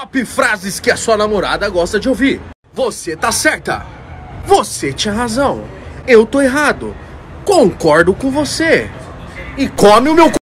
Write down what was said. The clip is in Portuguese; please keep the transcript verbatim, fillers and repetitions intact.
Top frases que a sua namorada gosta de ouvir. Você tá certa. Você tinha razão. Eu tô errado. Concordo com você. E come o meu